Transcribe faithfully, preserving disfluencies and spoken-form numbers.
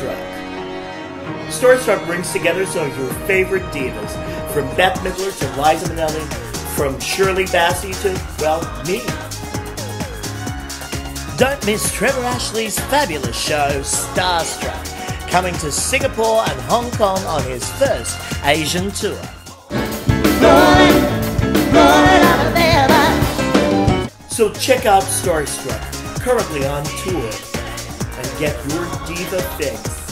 Starstruck. Starstruck brings together some of your favorite divas, from Bette Midler to Liza Minnelli, from Shirley Bassey to, well, me. Don't miss Trevor Ashley's fabulous show, Starstruck, coming to Singapore and Hong Kong on his first Asian tour. Rolling, rolling Alabama. So check out Starstruck, currently on tour, and get your diva fix.